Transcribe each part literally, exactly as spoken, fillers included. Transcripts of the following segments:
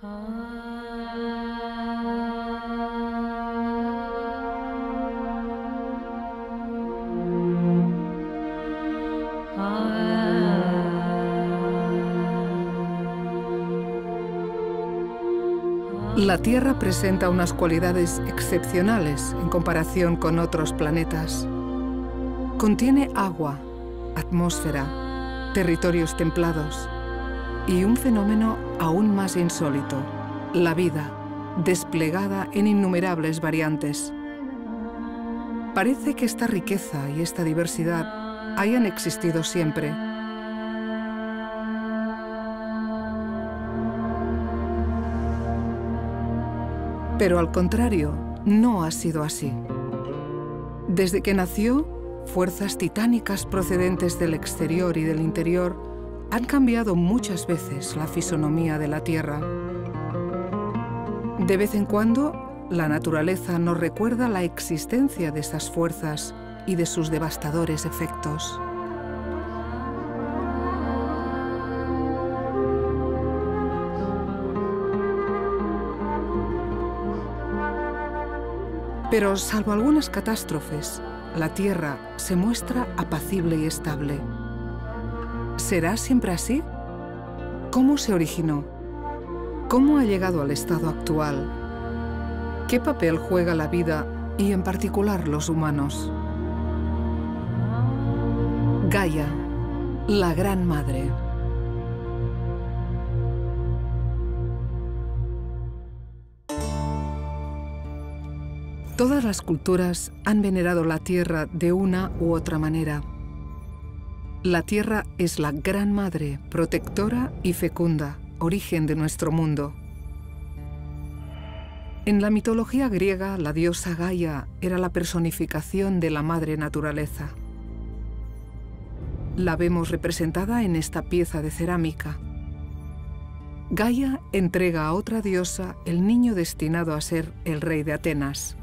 La Tierra presenta unas cualidades excepcionales en comparación con otros planetas. Contiene agua, atmósfera, territorios templados y un fenómeno aún más insólito, la vida, desplegada en innumerables variantes. Parece que esta riqueza y esta diversidad hayan existido siempre. Pero al contrario, no ha sido así. Desde que nació, fuerzas titánicas procedentes del exterior y del interior han cambiado muchas veces la fisonomía de la Tierra. De vez en cuando, la naturaleza nos recuerda la existencia de estas fuerzas y de sus devastadores efectos. Pero salvo algunas catástrofes, la Tierra se muestra apacible y estable. ¿Será siempre así? ¿Cómo se originó? ¿Cómo ha llegado al estado actual? ¿Qué papel juega la vida y en particular los humanos? Gaia, la Gran Madre. Todas las culturas han venerado la Tierra de una u otra manera. La Tierra es la Gran Madre, protectora y fecunda, origen de nuestro mundo. En la mitología griega, la diosa Gaia era la personificación de la madre naturaleza. La vemos representada en esta pieza de cerámica. Gaia entrega a otra diosa el niño destinado a ser el rey de Atenas.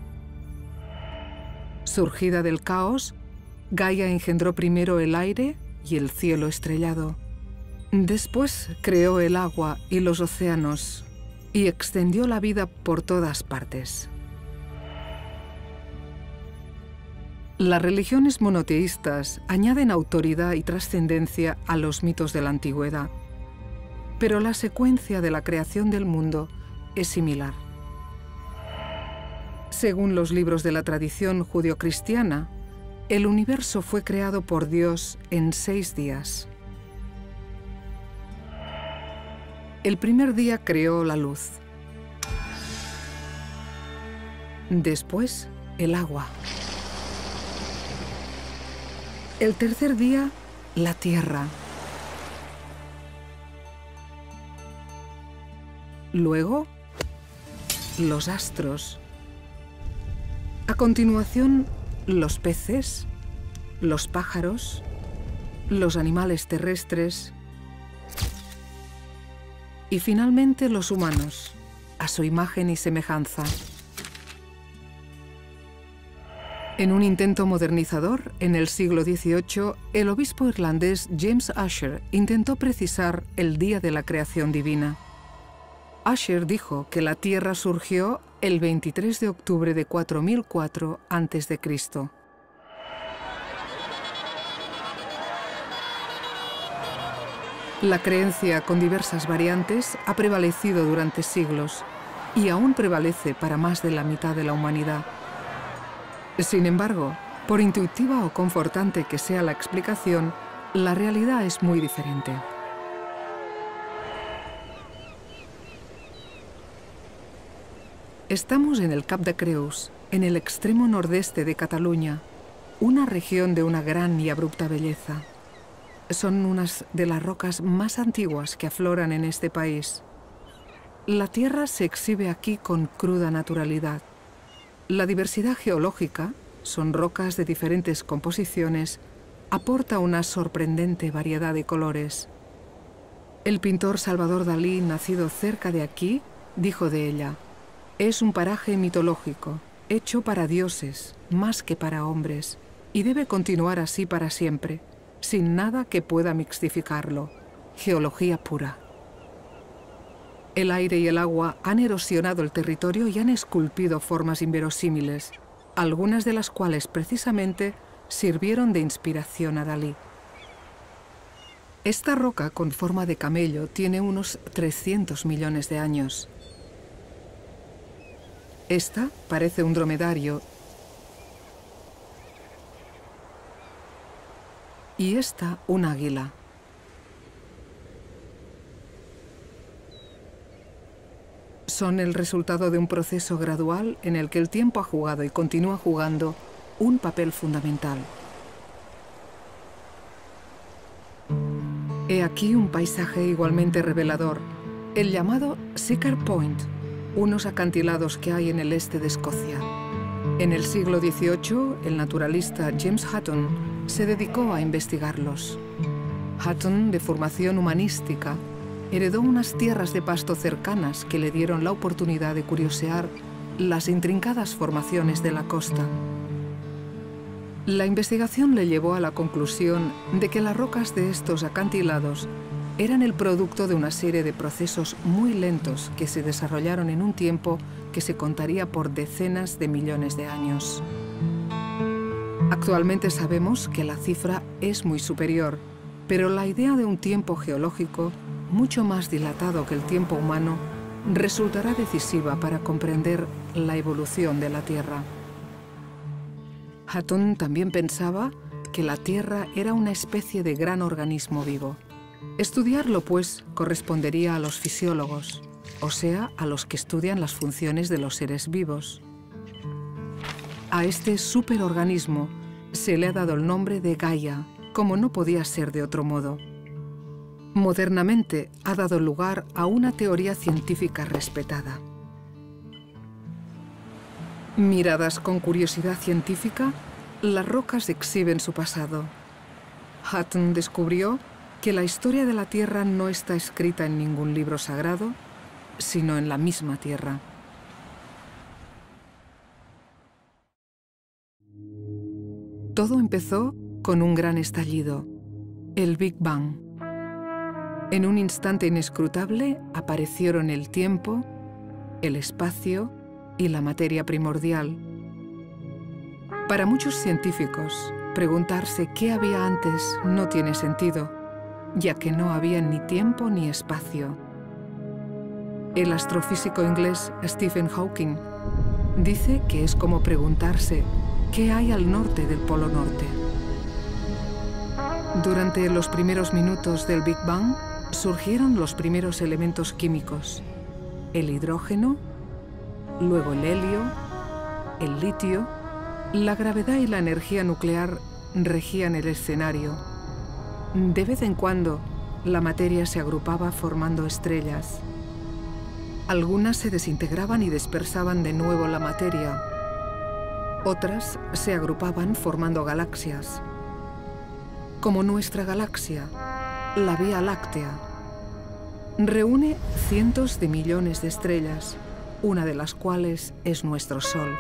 Surgida del caos, Gaia engendró primero el aire y el cielo estrellado. Después creó el agua y los océanos y extendió la vida por todas partes. Las religiones monoteístas añaden autoridad y trascendencia a los mitos de la antigüedad, pero la secuencia de la creación del mundo es similar. Según los libros de la tradición judio-cristiana, el universo fue creado por Dios en seis días. El primer día creó la luz. Después, el agua. El tercer día, la tierra. Luego, los astros. A continuación, los peces, los pájaros, los animales terrestres y finalmente los humanos, a su imagen y semejanza. En un intento modernizador, en el siglo dieciocho, el obispo irlandés James Ussher intentó precisar el día de la creación divina. Ussher dijo que la Tierra surgió el veintitrés de octubre de cuatro mil cuatro antes de Cristo. La creencia, con diversas variantes, ha prevalecido durante siglos y aún prevalece para más de la mitad de la humanidad. Sin embargo, por intuitiva o confortante que sea la explicación, la realidad es muy diferente. Estamos en el Cap de Creus, en el extremo nordeste de Cataluña, una región de una gran y abrupta belleza. Son unas de las rocas más antiguas que afloran en este país. La tierra se exhibe aquí con cruda naturalidad. La diversidad geológica, son rocas de diferentes composiciones, aporta una sorprendente variedad de colores. El pintor Salvador Dalí, nacido cerca de aquí, dijo de ella: es un paraje mitológico, hecho para dioses, más que para hombres, y debe continuar así para siempre, sin nada que pueda mixtificarlo. Geología pura. El aire y el agua han erosionado el territorio y han esculpido formas inverosímiles, algunas de las cuales precisamente sirvieron de inspiración a Dalí. Esta roca con forma de camello tiene unos trescientos millones de años. Esta parece un dromedario y esta un águila. Son el resultado de un proceso gradual en el que el tiempo ha jugado y continúa jugando un papel fundamental. He aquí un paisaje igualmente revelador, el llamado Siccar Point, unos acantilados que hay en el este de Escocia. En el siglo dieciocho, el naturalista James Hutton se dedicó a investigarlos. Hutton, de formación humanística, heredó unas tierras de pasto cercanas que le dieron la oportunidad de curiosear las intrincadas formaciones de la costa. La investigación le llevó a la conclusión de que las rocas de estos acantilados eran el producto de una serie de procesos muy lentos que se desarrollaron en un tiempo que se contaría por decenas de millones de años. Actualmente sabemos que la cifra es muy superior, pero la idea de un tiempo geológico mucho más dilatado que el tiempo humano resultará decisiva para comprender la evolución de la Tierra. Hutton también pensaba que la Tierra era una especie de gran organismo vivo. Estudiarlo, pues, correspondería a los fisiólogos, o sea, a los que estudian las funciones de los seres vivos. A este superorganismo se le ha dado el nombre de Gaia, como no podía ser de otro modo. Modernamente ha dado lugar a una teoría científica respetada. Miradas con curiosidad científica, las rocas exhiben su pasado. Hutton descubrió que la historia de la Tierra no está escrita en ningún libro sagrado, sino en la misma Tierra. Todo empezó con un gran estallido, el Big Bang. En un instante inescrutable aparecieron el tiempo, el espacio y la materia primordial. Para muchos científicos, preguntarse qué había antes no tiene sentido, ya que no había ni tiempo ni espacio. El astrofísico inglés Stephen Hawking dice que es como preguntarse qué hay al norte del Polo Norte. Durante los primeros minutos del Big Bang surgieron los primeros elementos químicos, el hidrógeno, luego el helio, el litio. La gravedad y la energía nuclear regían el escenario. De vez en cuando, la materia se agrupaba formando estrellas. Algunas se desintegraban y dispersaban de nuevo la materia. Otras se agrupaban formando galaxias. Como nuestra galaxia, la Vía Láctea reúne cientos de millones de estrellas, una de las cuales es nuestro Sol.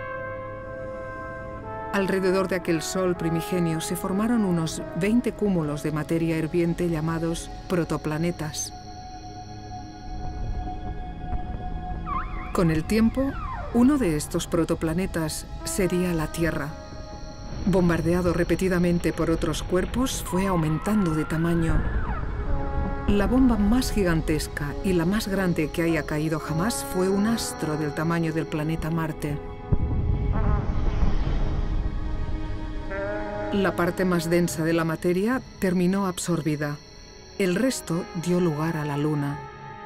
Alrededor de aquel Sol primigenio se formaron unos veinte cúmulos de materia hirviente llamados protoplanetas. Con el tiempo, uno de estos protoplanetas sería la Tierra. Bombardeado repetidamente por otros cuerpos, fue aumentando de tamaño. La bomba más gigantesca y la más grande que haya caído jamás fue un astro del tamaño del planeta Marte. La parte más densa de la materia terminó absorbida. El resto dio lugar a la Luna.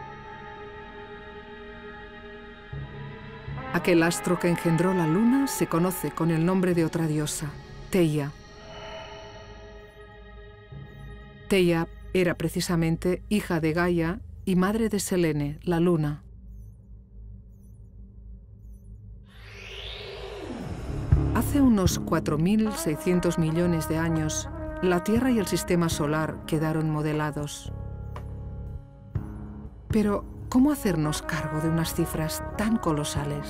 Aquel astro que engendró la Luna se conoce con el nombre de otra diosa, Theia. Theia era precisamente hija de Gaia y madre de Selene, la Luna. Hace unos cuatro mil seiscientos millones de años, la Tierra y el Sistema Solar quedaron modelados. Pero, ¿cómo hacernos cargo de unas cifras tan colosales?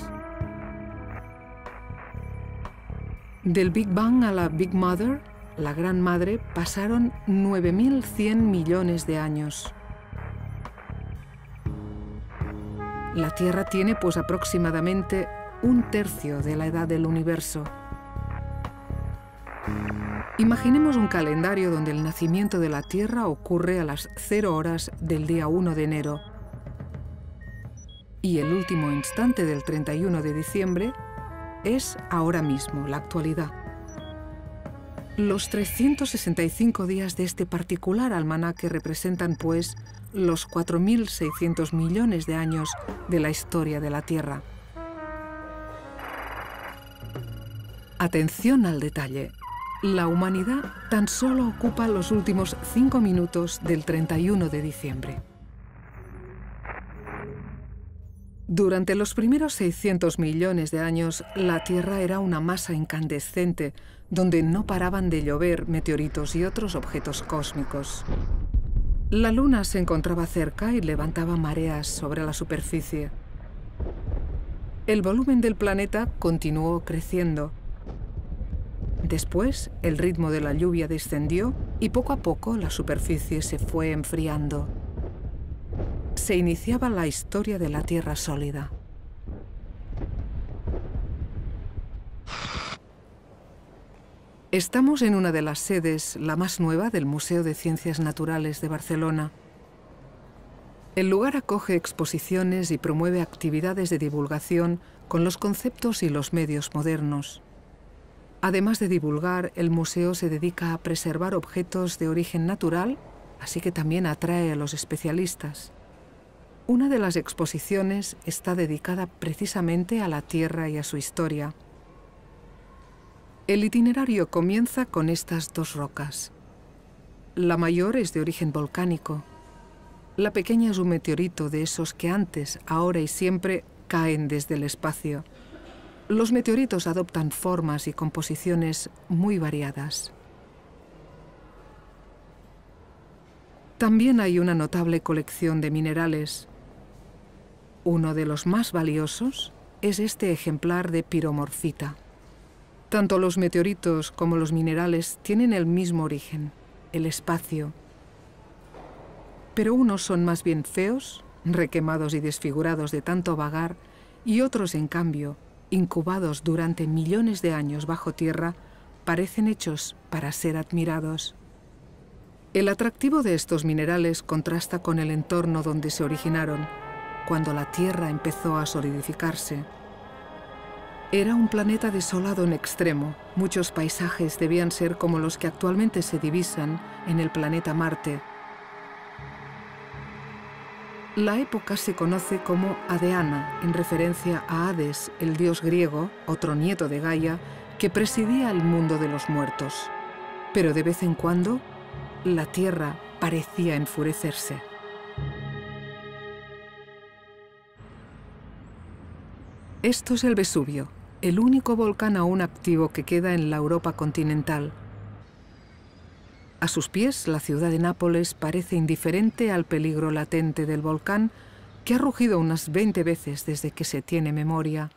Del Big Bang a la Big Mother, la Gran Madre, pasaron nueve mil cien millones de años. La Tierra tiene pues aproximadamente un tercio de la edad del universo. Imaginemos un calendario donde el nacimiento de la Tierra ocurre a las cero horas del día uno de enero y el último instante del treinta y uno de diciembre es ahora mismo, la actualidad. Los trescientos sesenta y cinco días de este particular almanaque representan, pues, los cuatro mil seiscientos millones de años de la historia de la Tierra. Atención al detalle. La humanidad tan solo ocupa los últimos cinco minutos del treinta y uno de diciembre. Durante los primeros seiscientos millones de años, la Tierra era una masa incandescente donde no paraban de llover meteoritos y otros objetos cósmicos. La Luna se encontraba cerca y levantaba mareas sobre la superficie. El volumen del planeta continuó creciendo. Después, el ritmo de la lluvia descendió y poco a poco la superficie se fue enfriando. Se iniciaba la historia de la Tierra sólida. Estamos en una de las sedes, la más nueva, del Museo de Ciencias Naturales de Barcelona. El lugar acoge exposiciones y promueve actividades de divulgación con los conceptos y los medios modernos. Además de divulgar, el museo se dedica a preservar objetos de origen natural, así que también atrae a los especialistas. Una de las exposiciones está dedicada precisamente a la Tierra y a su historia. El itinerario comienza con estas dos rocas. La mayor es de origen volcánico. La pequeña es un meteorito de esos que antes, ahora y siempre caen desde el espacio. Los meteoritos adoptan formas y composiciones muy variadas. También hay una notable colección de minerales. Uno de los más valiosos es este ejemplar de piromorfita. Tanto los meteoritos como los minerales tienen el mismo origen, el espacio. Pero unos son más bien feos, requemados y desfigurados de tanto vagar, y otros, en cambio, incubados durante millones de años bajo tierra, parecen hechos para ser admirados. El atractivo de estos minerales contrasta con el entorno donde se originaron, cuando la Tierra empezó a solidificarse. Era un planeta desolado en extremo. Muchos paisajes debían ser como los que actualmente se divisan en el planeta Marte. La época se conoce como Adeana, en referencia a Hades, el dios griego, otro nieto de Gaia, que presidía el mundo de los muertos. Pero de vez en cuando, la Tierra parecía enfurecerse. Esto es el Vesubio, el único volcán aún activo que queda en la Europa continental. A sus pies, la ciudad de Nápoles parece indiferente al peligro latente del volcán, que ha rugido unas veinte veces desde que se tiene memoria.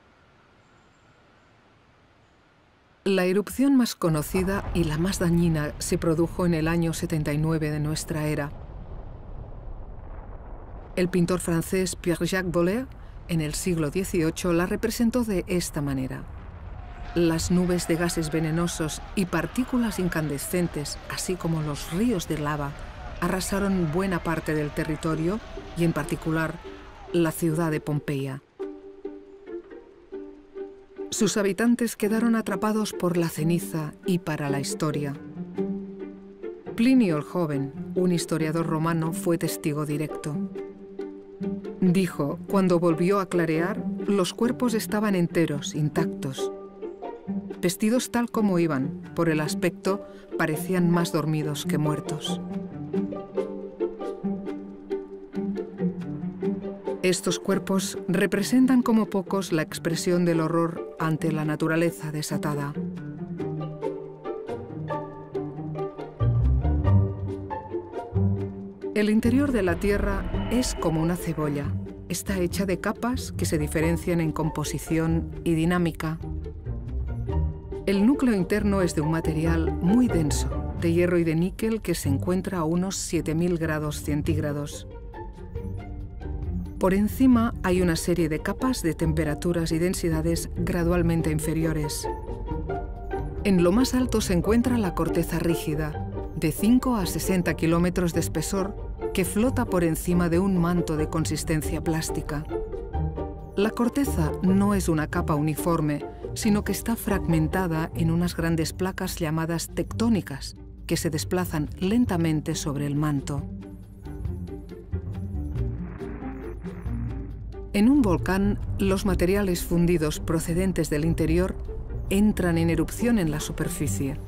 La erupción más conocida y la más dañina se produjo en el año setenta y nueve de nuestra era. El pintor francés Pierre-Jacques Boller, en el siglo dieciocho, la representó de esta manera. Las nubes de gases venenosos y partículas incandescentes, así como los ríos de lava, arrasaron buena parte del territorio y, en particular, la ciudad de Pompeya. Sus habitantes quedaron atrapados por la ceniza y para la historia. Plinio el Joven, un historiador romano, fue testigo directo. Dijo, cuando volvió a clarear, los cuerpos estaban enteros, intactos. Vestidos tal como iban, por el aspecto, parecían más dormidos que muertos. Estos cuerpos representan como pocos la expresión del horror ante la naturaleza desatada. El interior de la Tierra es como una cebolla. Está hecha de capas que se diferencian en composición y dinámica. El núcleo interno es de un material muy denso, de hierro y de níquel, que se encuentra a unos siete mil grados centígrados. Por encima hay una serie de capas de temperaturas y densidades gradualmente inferiores. En lo más alto se encuentra la corteza rígida, de cinco a sesenta kilómetros de espesor, que flota por encima de un manto de consistencia plástica. La corteza no es una capa uniforme, sino que está fragmentada en unas grandes placas llamadas tectónicas, que se desplazan lentamente sobre el manto. En un volcán, los materiales fundidos procedentes del interior entran en erupción en la superficie.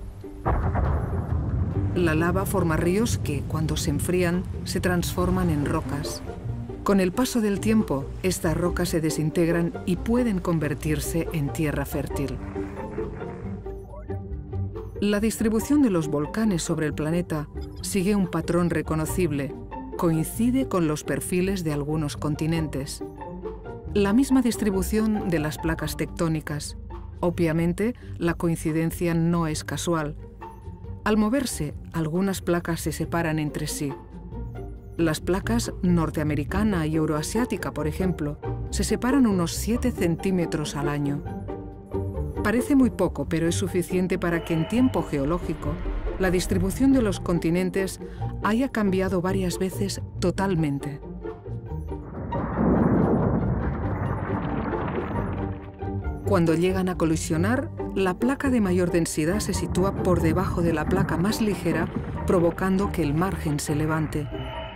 La lava forma ríos que, cuando se enfrían, se transforman en rocas. Con el paso del tiempo, estas rocas se desintegran y pueden convertirse en tierra fértil. La distribución de los volcanes sobre el planeta sigue un patrón reconocible, coincide con los perfiles de algunos continentes. La misma distribución de las placas tectónicas. Obviamente, la coincidencia no es casual. Al moverse, algunas placas se separan entre sí. Las placas norteamericana y euroasiática, por ejemplo, se separan unos siete centímetros al año. Parece muy poco, pero es suficiente para que en tiempo geológico la distribución de los continentes haya cambiado varias veces totalmente. Cuando llegan a colisionar, la placa de mayor densidad se sitúa por debajo de la placa más ligera, provocando que el margen se levante.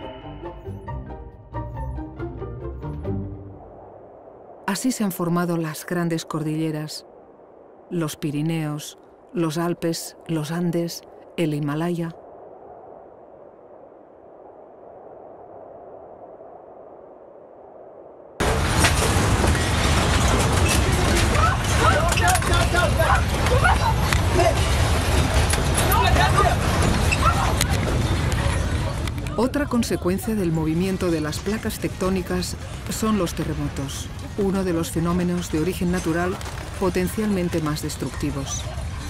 Así se han formado las grandes cordilleras, los Pirineos, los Alpes, los Andes, el Himalaya. Otra consecuencia del movimiento de las placas tectónicas son los terremotos, uno de los fenómenos de origen natural potencialmente más destructivos.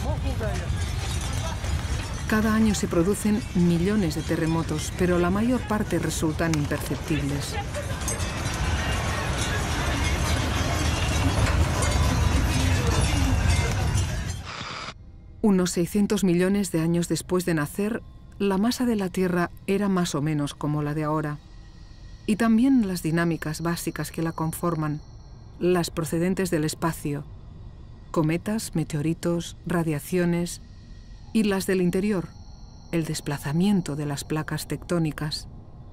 Cada año se producen millones de terremotos, pero la mayor parte resultan imperceptibles. Unos seiscientos millones de años después de nacer, la masa de la Tierra era más o menos como la de ahora. Y también las dinámicas básicas que la conforman, las procedentes del espacio, cometas, meteoritos, radiaciones, y las del interior, el desplazamiento de las placas tectónicas.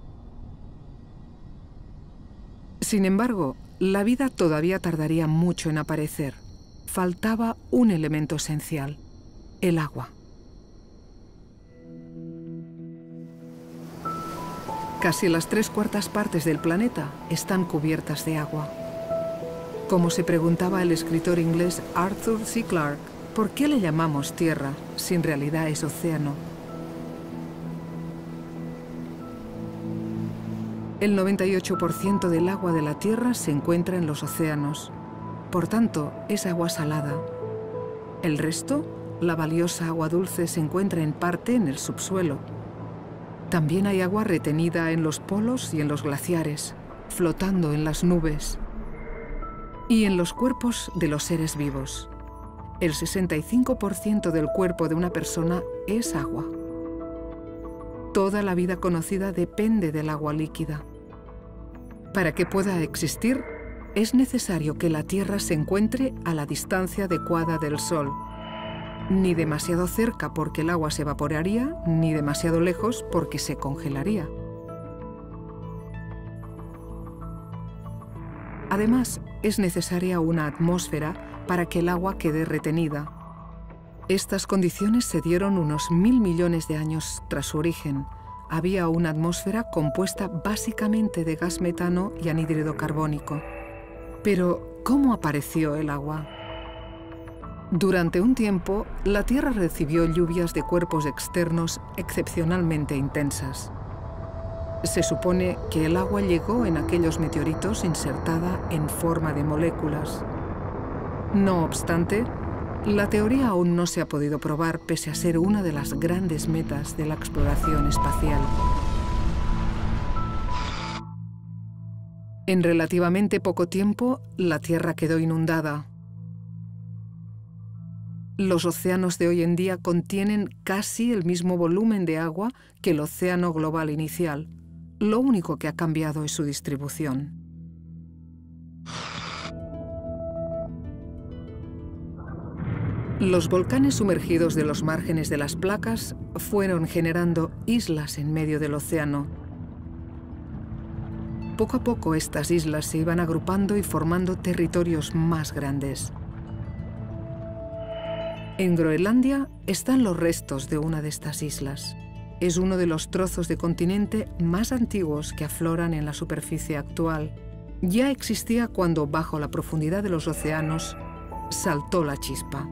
Sin embargo, la vida todavía tardaría mucho en aparecer. Faltaba un elemento esencial, el agua. Casi las tres cuartas partes del planeta están cubiertas de agua. Como se preguntaba el escritor inglés Arthur C. Clarke, ¿por qué le llamamos tierra si en realidad es océano? El noventa y ocho por ciento del agua de la Tierra se encuentra en los océanos. Por tanto, es agua salada. El resto, la valiosa agua dulce, se encuentra en parte en el subsuelo. También hay agua retenida en los polos y en los glaciares, flotando en las nubes. Y en los cuerpos de los seres vivos. El sesenta y cinco por ciento del cuerpo de una persona es agua. Toda la vida conocida depende del agua líquida. Para que pueda existir, es necesario que la Tierra se encuentre a la distancia adecuada del Sol. Ni demasiado cerca porque el agua se evaporaría, ni demasiado lejos porque se congelaría. Además, es necesaria una atmósfera para que el agua quede retenida. Estas condiciones se dieron unos mil millones de años tras su origen. Había una atmósfera compuesta básicamente de gas metano y anhídrido carbónico. Pero, ¿cómo apareció el agua? Durante un tiempo, la Tierra recibió lluvias de cuerpos externos excepcionalmente intensas. Se supone que el agua llegó en aquellos meteoritos insertada en forma de moléculas. No obstante, la teoría aún no se ha podido probar pese a ser una de las grandes metas de la exploración espacial. En relativamente poco tiempo, la Tierra quedó inundada. Los océanos de hoy en día contienen casi el mismo volumen de agua que el océano global inicial. Lo único que ha cambiado es su distribución. Los volcanes sumergidos de los márgenes de las placas fueron generando islas en medio del océano. Poco a poco estas islas se iban agrupando y formando territorios más grandes. En Groenlandia están los restos de una de estas islas. Es uno de los trozos de continente más antiguos que afloran en la superficie actual. Ya existía cuando, bajo la profundidad de los océanos, saltó la chispa.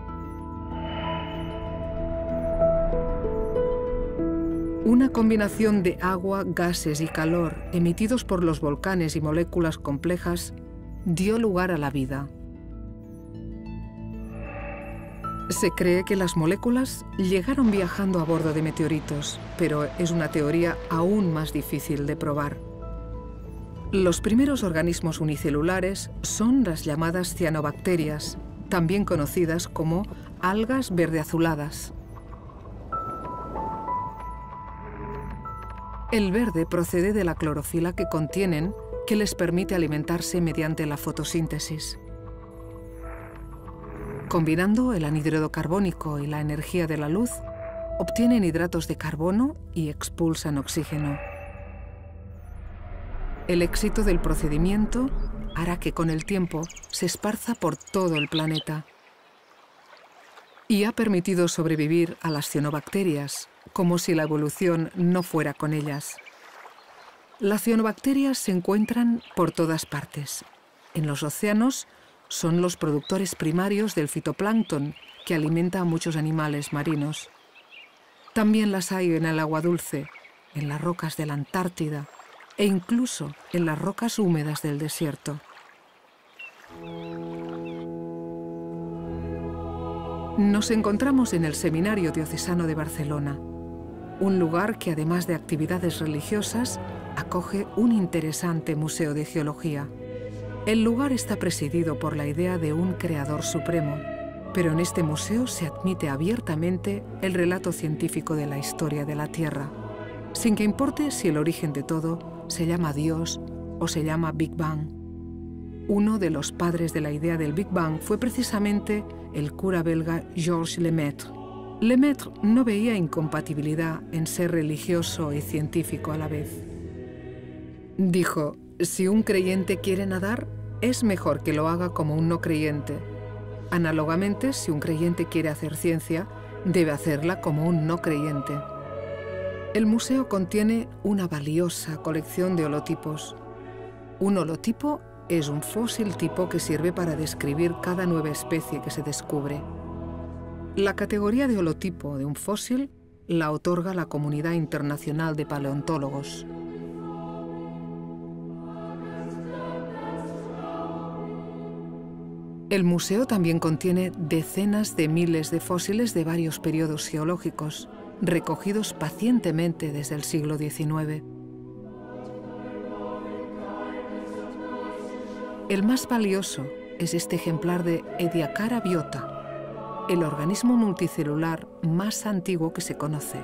Una combinación de agua, gases y calor emitidos por los volcanes y moléculas complejas dio lugar a la vida. Se cree que las moléculas llegaron viajando a bordo de meteoritos, pero es una teoría aún más difícil de probar. Los primeros organismos unicelulares son las llamadas cianobacterias, también conocidas como algas verdeazuladas. El verde procede de la clorofila que contienen, que les permite alimentarse mediante la fotosíntesis. Combinando el anhídrido carbónico y la energía de la luz, obtienen hidratos de carbono y expulsan oxígeno. El éxito del procedimiento hará que con el tiempo se esparza por todo el planeta y ha permitido sobrevivir a las cianobacterias, como si la evolución no fuera con ellas. Las cianobacterias se encuentran por todas partes. En los océanos son los productores primarios del fitoplancton, que alimenta a muchos animales marinos. También las hay en el agua dulce, en las rocas de la Antártida e incluso en las rocas húmedas del desierto. Nos encontramos en el Seminario Diocesano de Barcelona, un lugar que, además de actividades religiosas, acoge un interesante museo de geología. El lugar está presidido por la idea de un creador supremo, pero en este museo se admite abiertamente el relato científico de la historia de la Tierra, sin que importe si el origen de todo se llama Dios o se llama Big Bang. Uno de los padres de la idea del Big Bang fue precisamente el cura belga Georges Lemaitre. Lemaitre no veía incompatibilidad en ser religioso y científico a la vez. Dijo: si un creyente quiere nadar, es mejor que lo haga como un no creyente. Análogamente, si un creyente quiere hacer ciencia, debe hacerla como un no creyente. El museo contiene una valiosa colección de holotipos. Un holotipo es un fósil tipo que sirve para describir cada nueva especie que se descubre. La categoría de holotipo de un fósil la otorga la Comunidad Internacional de Paleontólogos. El museo también contiene decenas de miles de fósiles de varios periodos geológicos, recogidos pacientemente desde el siglo diecinueve. El más valioso es este ejemplar de Ediacara biota, el organismo multicelular más antiguo que se conoce.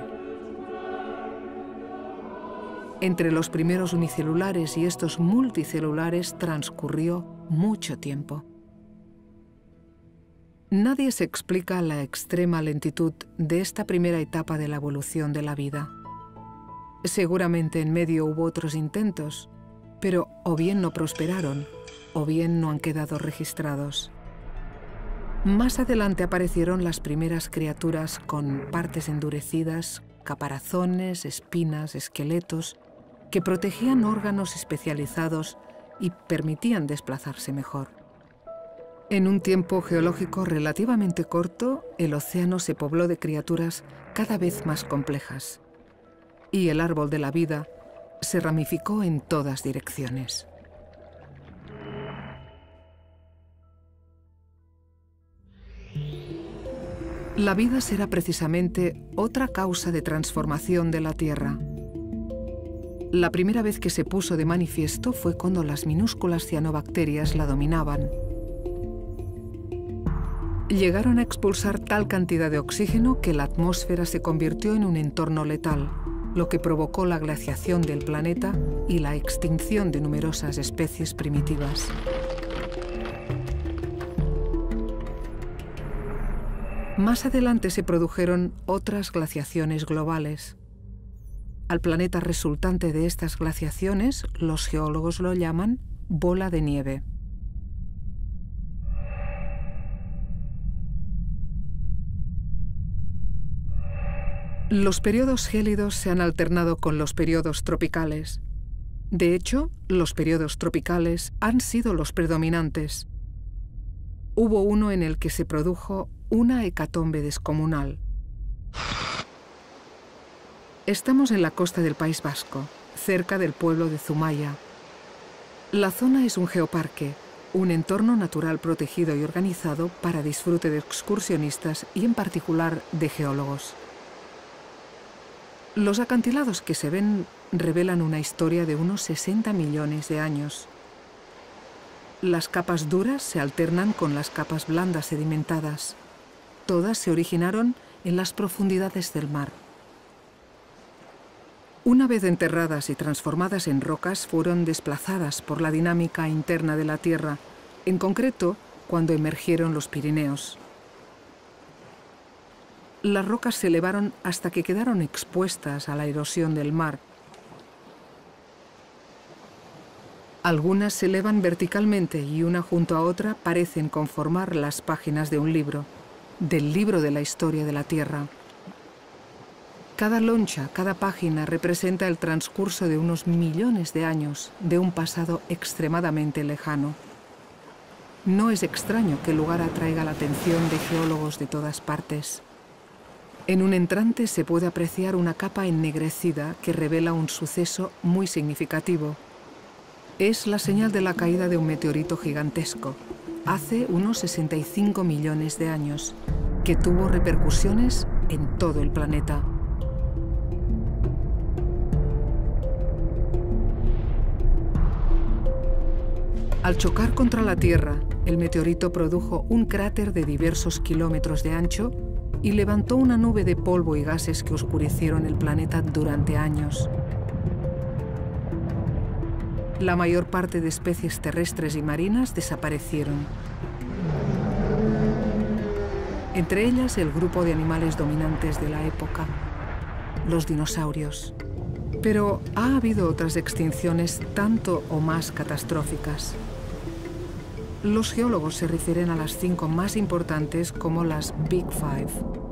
Entre los primeros unicelulares y estos multicelulares transcurrió mucho tiempo. Nadie se explica la extrema lentitud de esta primera etapa de la evolución de la vida. Seguramente en medio hubo otros intentos, pero o bien no prosperaron, o bien no han quedado registrados. Más adelante aparecieron las primeras criaturas con partes endurecidas, caparazones, espinas, esqueletos, que protegían órganos especializados y permitían desplazarse mejor. En un tiempo geológico relativamente corto, el océano se pobló de criaturas cada vez más complejas, y el árbol de la vida se ramificó en todas direcciones. La vida será precisamente otra causa de transformación de la Tierra. La primera vez que se puso de manifiesto fue cuando las minúsculas cianobacterias la dominaban. Llegaron a expulsar tal cantidad de oxígeno que la atmósfera se convirtió en un entorno letal, lo que provocó la glaciación del planeta y la extinción de numerosas especies primitivas. Más adelante se produjeron otras glaciaciones globales. Al planeta resultante de estas glaciaciones, los geólogos lo llaman bola de nieve. Los periodos gélidos se han alternado con los periodos tropicales. De hecho, los periodos tropicales han sido los predominantes. Hubo uno en el que se produjo una hecatombe descomunal. Estamos en la costa del País Vasco, cerca del pueblo de Zumaya. La zona es un geoparque, un entorno natural protegido y organizado para disfrute de excursionistas y en particular de geólogos. Los acantilados que se ven revelan una historia de unos sesenta millones de años. Las capas duras se alternan con las capas blandas sedimentadas. Todas se originaron en las profundidades del mar. Una vez enterradas y transformadas en rocas, fueron desplazadas por la dinámica interna de la Tierra, en concreto cuando emergieron los Pirineos. Las rocas se elevaron hasta que quedaron expuestas a la erosión del mar. Algunas se elevan verticalmente y una junto a otra parecen conformar las páginas de un libro, del libro de la historia de la Tierra. Cada loncha, cada página representa el transcurso de unos millones de años de un pasado extremadamente lejano. No es extraño que el lugar atraiga la atención de geólogos de todas partes. En un entrante se puede apreciar una capa ennegrecida que revela un suceso muy significativo. Es la señal de la caída de un meteorito gigantesco, hace unos sesenta y cinco millones de años, que tuvo repercusiones en todo el planeta. Al chocar contra la Tierra, el meteorito produjo un cráter de diversos kilómetros de ancho y levantó una nube de polvo y gases que oscurecieron el planeta durante años. La mayor parte de especies terrestres y marinas desaparecieron. Entre ellas el grupo de animales dominantes de la época, los dinosaurios. Pero ha habido otras extinciones tanto o más catastróficas. Los geólogos se refieren a las cinco más importantes como las Big Five.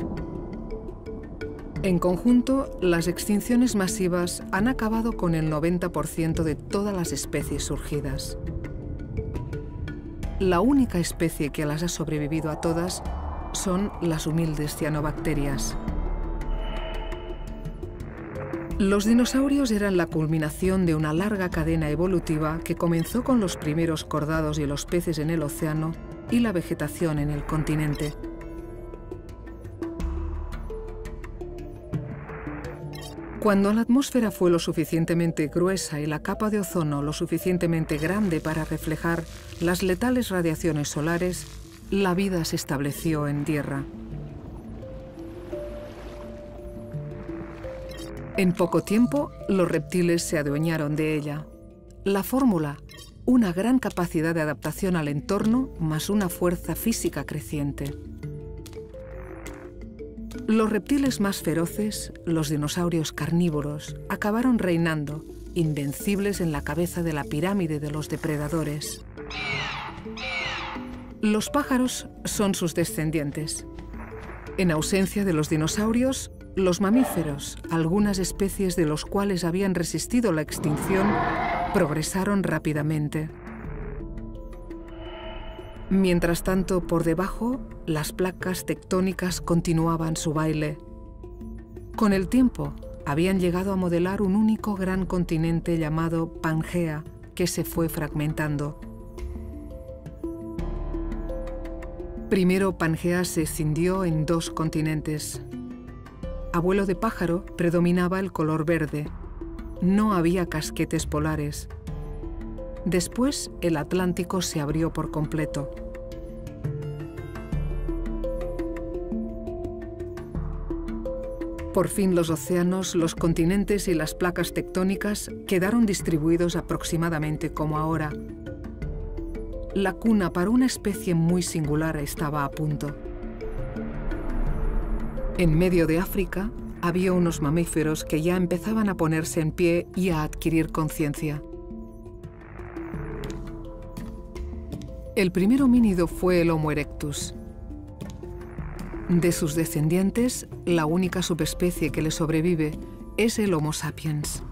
En conjunto, las extinciones masivas han acabado con el noventa por ciento de todas las especies surgidas. La única especie que las ha sobrevivido a todas son las humildes cianobacterias. Los dinosaurios eran la culminación de una larga cadena evolutiva que comenzó con los primeros cordados y los peces en el océano y la vegetación en el continente. Cuando la atmósfera fue lo suficientemente gruesa y la capa de ozono lo suficientemente grande para reflejar las letales radiaciones solares, la vida se estableció en tierra. En poco tiempo, los reptiles se adueñaron de ella. La fórmula, una gran capacidad de adaptación al entorno más una fuerza física creciente. Los reptiles más feroces, los dinosaurios carnívoros, acabaron reinando, invencibles en la cabeza de la pirámide de los depredadores. Los pájaros son sus descendientes. En ausencia de los dinosaurios, los mamíferos, algunas especies de los cuales habían resistido la extinción, progresaron rápidamente. Mientras tanto, por debajo, las placas tectónicas continuaban su baile. Con el tiempo, habían llegado a modelar un único gran continente llamado Pangea, que se fue fragmentando. Primero, Pangea se escindió en dos continentes. Abuelo de pájaro predominaba el color verde. no había casquetes polares. Después, el Atlántico se abrió por completo. Por fin los océanos, los continentes y las placas tectónicas quedaron distribuidos aproximadamente como ahora. La cuna para una especie muy singular estaba a punto. En medio de África había unos mamíferos que ya empezaban a ponerse en pie y a adquirir conciencia. El primer homínido fue el Homo erectus. De sus descendientes, la única subespecie que le sobrevive es el Homo sapiens.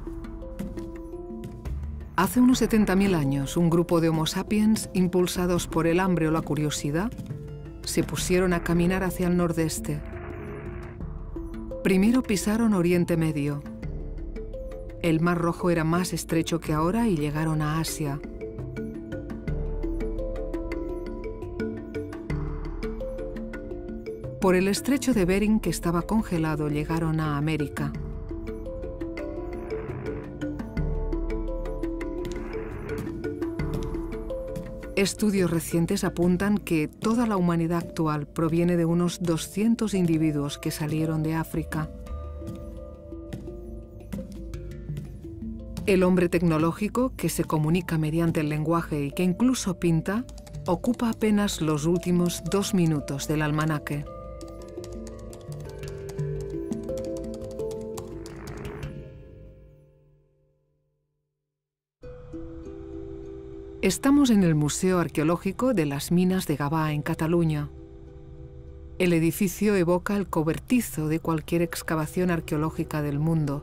Hace unos setenta mil años, un grupo de Homo sapiens, impulsados por el hambre o la curiosidad, se pusieron a caminar hacia el nordeste. Primero pisaron Oriente Medio. El Mar Rojo era más estrecho que ahora y llegaron a Asia. Por el estrecho de Bering, que estaba congelado, llegaron a América. Estudios recientes apuntan que toda la humanidad actual proviene de unos doscientos individuos que salieron de África. El hombre tecnológico, que se comunica mediante el lenguaje y que incluso pinta, ocupa apenas los últimos dos minutos del almanaque. Estamos en el Museo Arqueológico de las Minas de Gavà, en Cataluña. El edificio evoca el cobertizo de cualquier excavación arqueológica del mundo.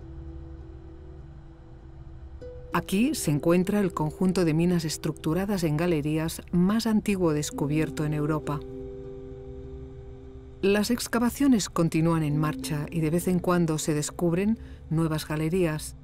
Aquí se encuentra el conjunto de minas estructuradas en galerías más antiguo descubierto en Europa. Las excavaciones continúan en marcha y de vez en cuando se descubren nuevas galerías.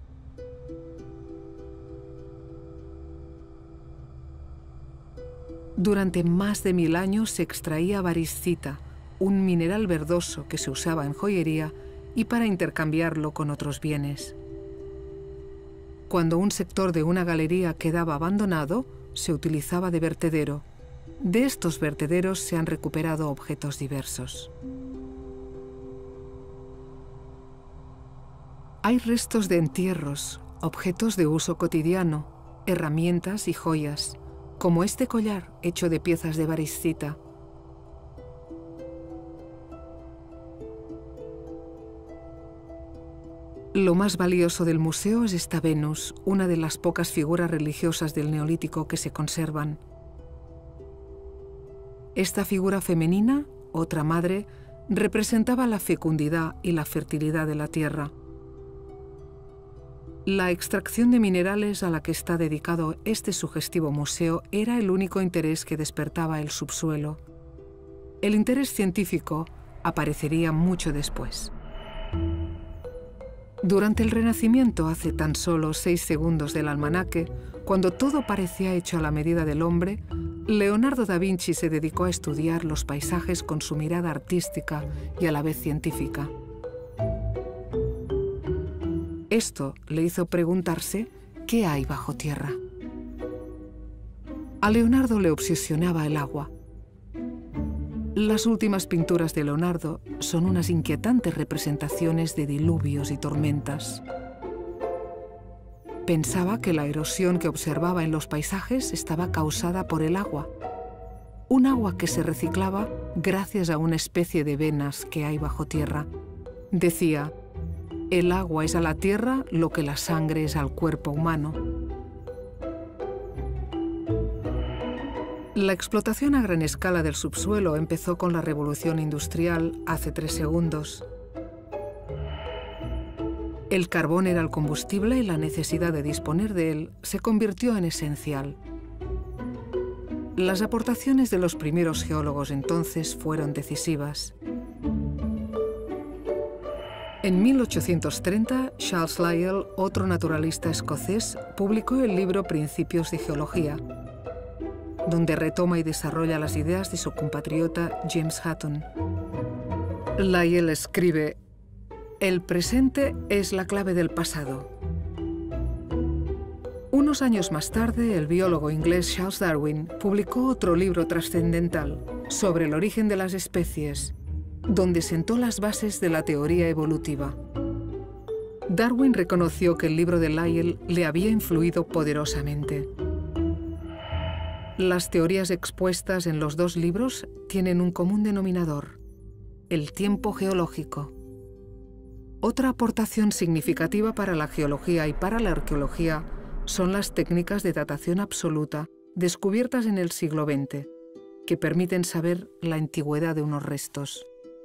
Durante más de mil años se extraía variscita, un mineral verdoso que se usaba en joyería y para intercambiarlo con otros bienes. Cuando un sector de una galería quedaba abandonado, se utilizaba de vertedero. De estos vertederos se han recuperado objetos diversos. Hay restos de entierros, objetos de uso cotidiano, herramientas y joyas, como este collar hecho de piezas de variscita. Lo más valioso del museo es esta Venus, una de las pocas figuras religiosas del Neolítico que se conservan. Esta figura femenina, otra madre, representaba la fecundidad y la fertilidad de la tierra. La extracción de minerales a la que está dedicado este sugestivo museo era el único interés que despertaba el subsuelo. El interés científico aparecería mucho después. Durante el Renacimiento, hace tan solo seis segundos del almanaque, cuando todo parecía hecho a la medida del hombre, Leonardo da Vinci se dedicó a estudiar los paisajes con su mirada artística y a la vez científica. Esto le hizo preguntarse qué hay bajo tierra. A Leonardo le obsesionaba el agua. Las últimas pinturas de Leonardo son unas inquietantes representaciones de diluvios y tormentas. Pensaba que la erosión que observaba en los paisajes estaba causada por el agua, un agua que se reciclaba gracias a una especie de venas que hay bajo tierra. Decía: el agua es a la tierra lo que la sangre es al cuerpo humano. La explotación a gran escala del subsuelo empezó con la revolución industrial hace tres segundos. El carbón era el combustible y la necesidad de disponer de él se convirtió en esencial. Las aportaciones de los primeros geólogos entonces fueron decisivas. En mil ochocientos treinta, Charles Lyell, otro naturalista escocés, publicó el libro Principios de Geología, donde retoma y desarrolla las ideas de su compatriota James Hutton. Lyell escribe: El presente es la clave del pasado. Unos años más tarde, el biólogo inglés Charles Darwin publicó otro libro trascendental sobre el origen de las especies, donde sentó las bases de la teoría evolutiva. Darwin reconoció que el libro de Lyell le había influido poderosamente. Las teorías expuestas en los dos libros tienen un común denominador: el tiempo geológico. Otra aportación significativa para la geología y para la arqueología son las técnicas de datación absoluta descubiertas en el siglo veinte, que permiten saber la antigüedad de unos restos.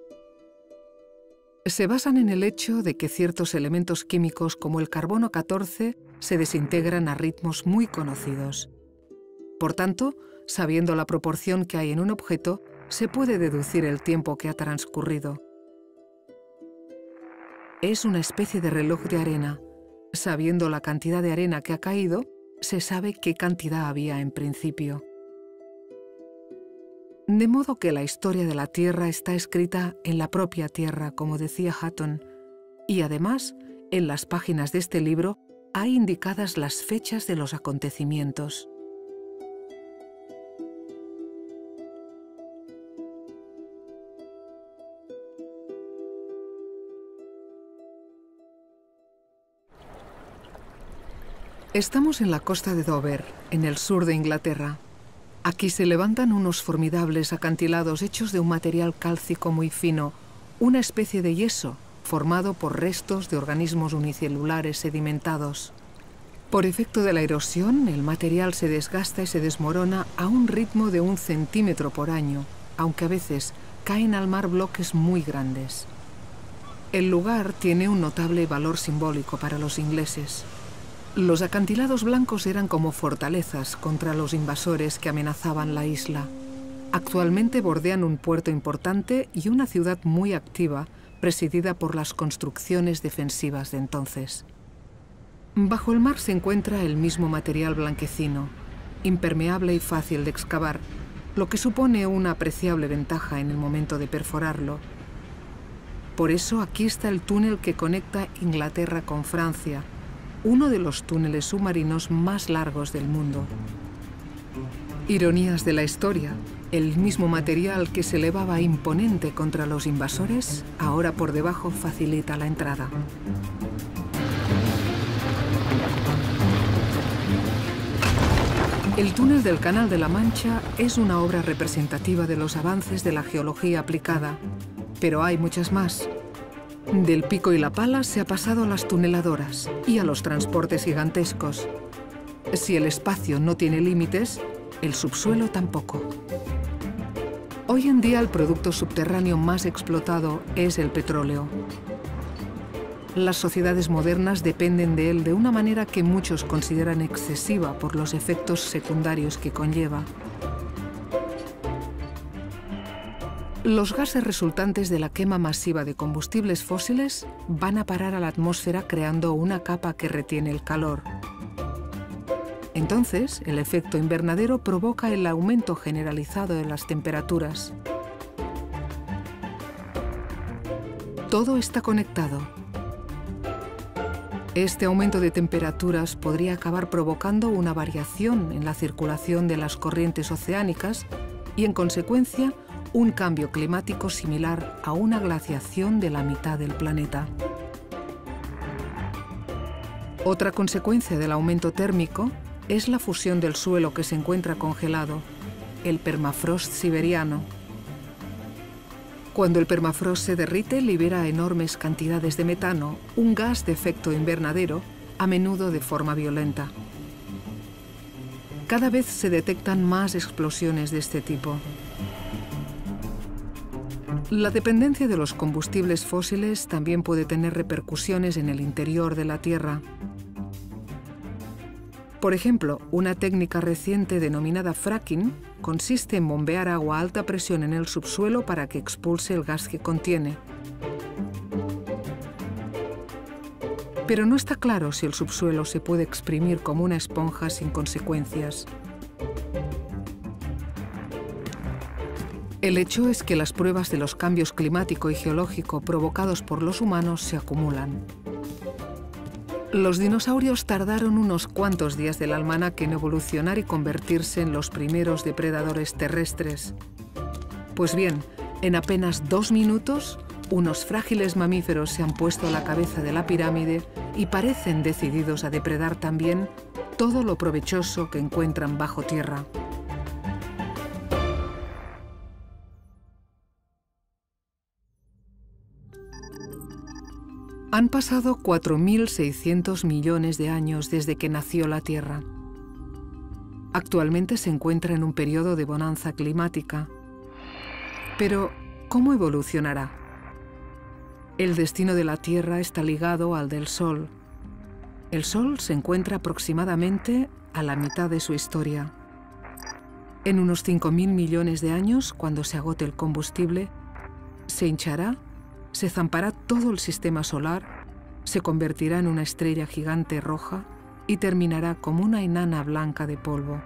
Se basan en el hecho de que ciertos elementos químicos como el carbono catorce se desintegran a ritmos muy conocidos. Por tanto, sabiendo la proporción que hay en un objeto, se puede deducir el tiempo que ha transcurrido. Es una especie de reloj de arena. Sabiendo la cantidad de arena que ha caído, se sabe qué cantidad había en principio. De modo que la historia de la Tierra está escrita en la propia Tierra, como decía Hutton, y además, en las páginas de este libro hay indicadas las fechas de los acontecimientos. Estamos en la costa de Dover, en el sur de Inglaterra. Aquí se levantan unos formidables acantilados hechos de un material cálcico muy fino, una especie de yeso formado por restos de organismos unicelulares sedimentados. Por efecto de la erosión, el material se desgasta y se desmorona a un ritmo de un centímetro por año, aunque a veces caen al mar bloques muy grandes. El lugar tiene un notable valor simbólico para los ingleses. Los acantilados blancos eran como fortalezas contra los invasores que amenazaban la isla. Actualmente bordean un puerto importante y una ciudad muy activa, presidida por las construcciones defensivas de entonces. Bajo el mar se encuentra el mismo material blanquecino, impermeable y fácil de excavar, lo que supone una apreciable ventaja en el momento de perforarlo. Por eso aquí está el túnel que conecta Inglaterra con Francia, uno de los túneles submarinos más largos del mundo. Ironías de la historia, el mismo material que se elevaba imponente contra los invasores, ahora por debajo facilita la entrada. El túnel del Canal de la Mancha es una obra representativa de los avances de la geología aplicada, pero hay muchas más. Del pico y la pala se ha pasado a las tuneladoras y a los transportes gigantescos. Si el espacio no tiene límites, el subsuelo tampoco. Hoy en día el producto subterráneo más explotado es el petróleo. Las sociedades modernas dependen de él de una manera que muchos consideran excesiva por los efectos secundarios que conlleva. Los gases resultantes de la quema masiva de combustibles fósiles van a parar a la atmósfera creando una capa que retiene el calor. Entonces, el efecto invernadero provoca el aumento generalizado de las temperaturas. Todo está conectado. Este aumento de temperaturas podría acabar provocando una variación en la circulación de las corrientes oceánicas y, en consecuencia, un cambio climático similar a una glaciación de la mitad del planeta. Otra consecuencia del aumento térmico es la fusión del suelo que se encuentra congelado, el permafrost siberiano. Cuando el permafrost se derrite, libera enormes cantidades de metano, un gas de efecto invernadero, a menudo de forma violenta. Cada vez se detectan más explosiones de este tipo. La dependencia de los combustibles fósiles también puede tener repercusiones en el interior de la Tierra. Por ejemplo, una técnica reciente denominada fracking consiste en bombear agua a alta presión en el subsuelo para que expulse el gas que contiene. Pero no está claro si el subsuelo se puede exprimir como una esponja sin consecuencias. El hecho es que las pruebas de los cambios climático y geológico provocados por los humanos se acumulan. Los dinosaurios tardaron unos cuantos días del almanaque en evolucionar y convertirse en los primeros depredadores terrestres. Pues bien, en apenas dos minutos, unos frágiles mamíferos se han puesto a la cabeza de la pirámide y parecen decididos a depredar también todo lo provechoso que encuentran bajo tierra. Han pasado cuatro mil seiscientos millones de años desde que nació la Tierra. Actualmente se encuentra en un periodo de bonanza climática. Pero, ¿cómo evolucionará? El destino de la Tierra está ligado al del Sol. El Sol se encuentra aproximadamente a la mitad de su historia. En unos cinco mil millones de años, cuando se agote el combustible, se hinchará, se zampará todo el sistema solar, se convertirá en una estrella gigante roja y terminará como una enana blanca de polvo.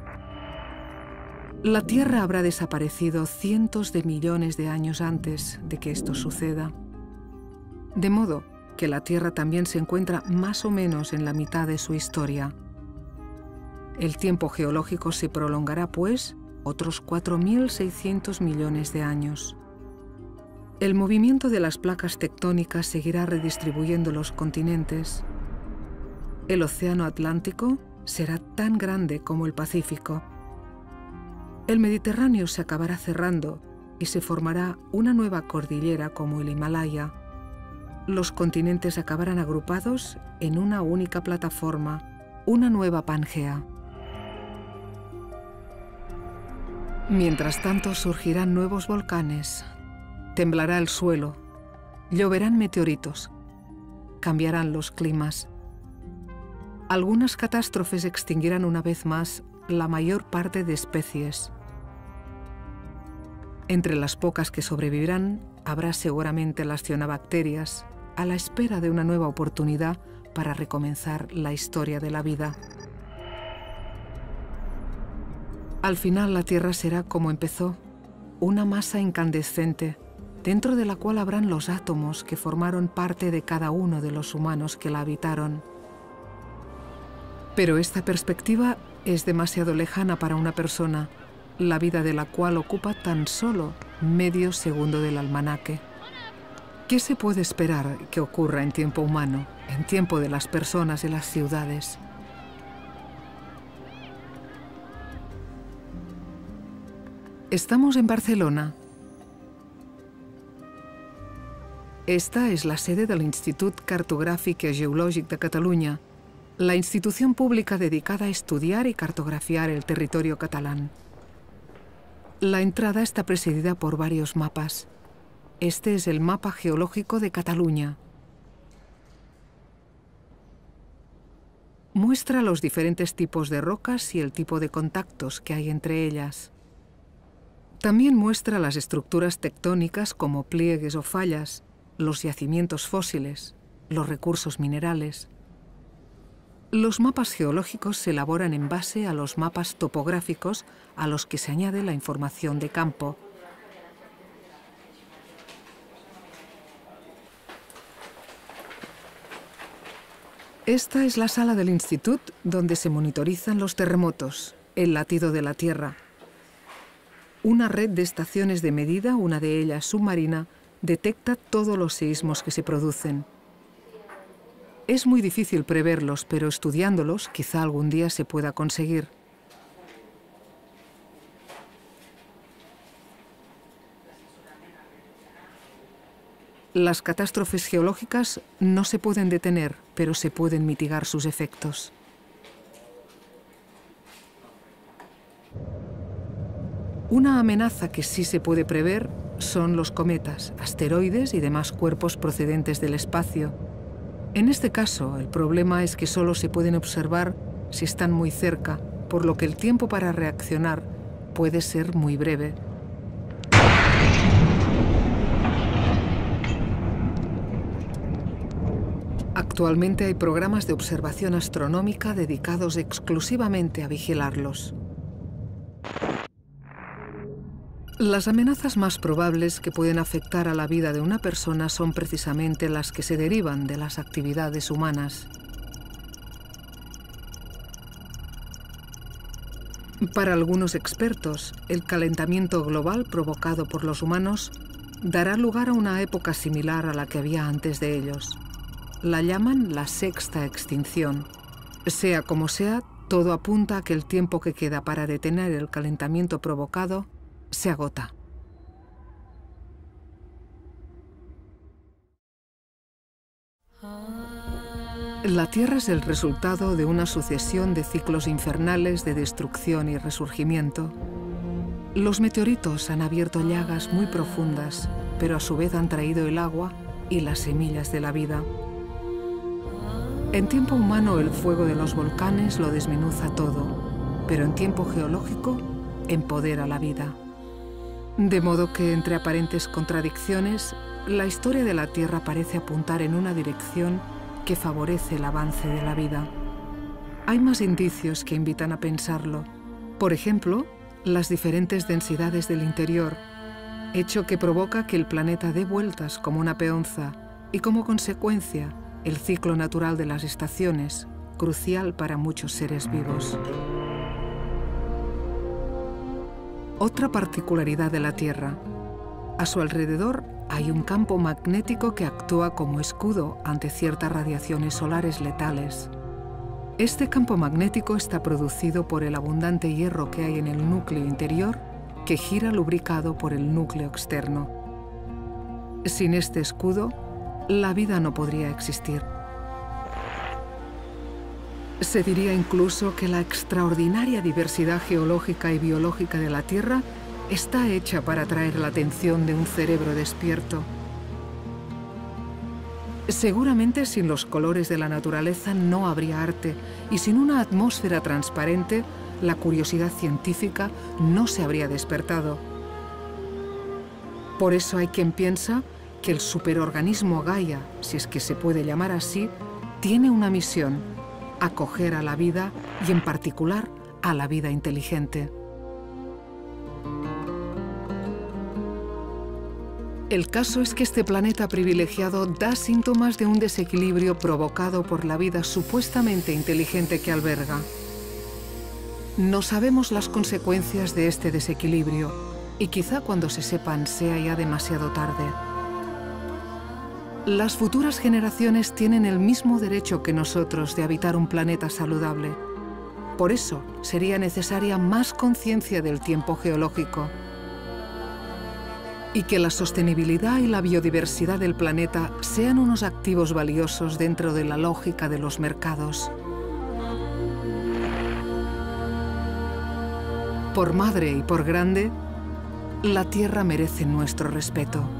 La Tierra habrá desaparecido cientos de millones de años antes de que esto suceda. De modo que la Tierra también se encuentra más o menos en la mitad de su historia. El tiempo geológico se prolongará, pues, otros cuatro mil seiscientos millones de años. El movimiento de las placas tectónicas seguirá redistribuyendo los continentes. El océano Atlántico será tan grande como el Pacífico. El Mediterráneo se acabará cerrando y se formará una nueva cordillera como el Himalaya. Los continentes acabarán agrupados en una única plataforma, una nueva Pangea. Mientras tanto surgirán nuevos volcanes, temblará el suelo, lloverán meteoritos, cambiarán los climas. Algunas catástrofes extinguirán una vez más la mayor parte de especies. Entre las pocas que sobrevivirán, habrá seguramente las cianobacterias, a la espera de una nueva oportunidad para recomenzar la historia de la vida. Al final la Tierra será como empezó, una masa incandescente, dentro de la cual habrán los átomos que formaron parte de cada uno de los humanos que la habitaron. Pero esta perspectiva es demasiado lejana para una persona, la vida de la cual ocupa tan solo medio segundo del almanaque. ¿Qué se puede esperar que ocurra en tiempo humano, en tiempo de las personas y las ciudades? Estamos en Barcelona. Esta es la sede del Institut Cartogràfic i Geològic de Catalunya, la institución pública dedicada a estudiar y cartografiar el territorio catalán. La entrada está presidida por varios mapas. Este es el mapa geológico de Cataluña. Muestra los diferentes tipos de rocas y el tipo de contactos que hay entre ellas. También muestra las estructuras tectónicas como pliegues o fallas, los yacimientos fósiles, los recursos minerales. Los mapas geológicos se elaboran en base a los mapas topográficos a los que se añade la información de campo. Esta es la sala del Institut donde se monitorizan los terremotos, el latido de la Tierra. Una red de estaciones de medida, una de ellas submarina, detecta todos los seísmos que se producen. Es muy difícil preverlos, pero estudiándolos quizá algún día se pueda conseguir. Las catástrofes geológicas no se pueden detener, pero se pueden mitigar sus efectos. Una amenaza que sí se puede prever son los cometas, asteroides y demás cuerpos procedentes del espacio. En este caso, el problema es que solo se pueden observar si están muy cerca, por lo que el tiempo para reaccionar puede ser muy breve. Actualmente hay programas de observación astronómica dedicados exclusivamente a vigilarlos. Las amenazas más probables que pueden afectar a la vida de una persona son precisamente las que se derivan de las actividades humanas. Para algunos expertos, el calentamiento global provocado por los humanos dará lugar a una época similar a la que había antes de ellos. La llaman la sexta extinción. Sea como sea, todo apunta a que el tiempo que queda para detener el calentamiento provocado se agota. La Tierra es el resultado de una sucesión de ciclos infernales de destrucción y resurgimiento. Los meteoritos han abierto llagas muy profundas, pero a su vez han traído el agua y las semillas de la vida. En tiempo humano el fuego de los volcanes lo desmenuza todo, pero en tiempo geológico empodera la vida. De modo que, entre aparentes contradicciones, la historia de la Tierra parece apuntar en una dirección que favorece el avance de la vida. Hay más indicios que invitan a pensarlo. Por ejemplo, las diferentes densidades del interior, hecho que provoca que el planeta dé vueltas como una peonza y, como consecuencia, el ciclo natural de las estaciones, crucial para muchos seres vivos. Otra particularidad de la Tierra: a su alrededor hay un campo magnético que actúa como escudo ante ciertas radiaciones solares letales. Este campo magnético está producido por el abundante hierro que hay en el núcleo interior, que gira lubricado por el núcleo externo. Sin este escudo, la vida no podría existir. Se diría incluso que la extraordinaria diversidad geológica y biológica de la Tierra está hecha para atraer la atención de un cerebro despierto. Seguramente sin los colores de la naturaleza no habría arte, y sin una atmósfera transparente, la curiosidad científica no se habría despertado. Por eso hay quien piensa que el superorganismo Gaia, si es que se puede llamar así, tiene una misión: acoger a la vida y, en particular, a la vida inteligente. El caso es que este planeta privilegiado da síntomas de un desequilibrio provocado por la vida supuestamente inteligente que alberga. No sabemos las consecuencias de este desequilibrio, y quizá cuando se sepan sea ya demasiado tarde. Las futuras generaciones tienen el mismo derecho que nosotros de habitar un planeta saludable. Por eso sería necesaria más conciencia del tiempo geológico, y que la sostenibilidad y la biodiversidad del planeta sean unos activos valiosos dentro de la lógica de los mercados. Por madre y por grande, la Tierra merece nuestro respeto.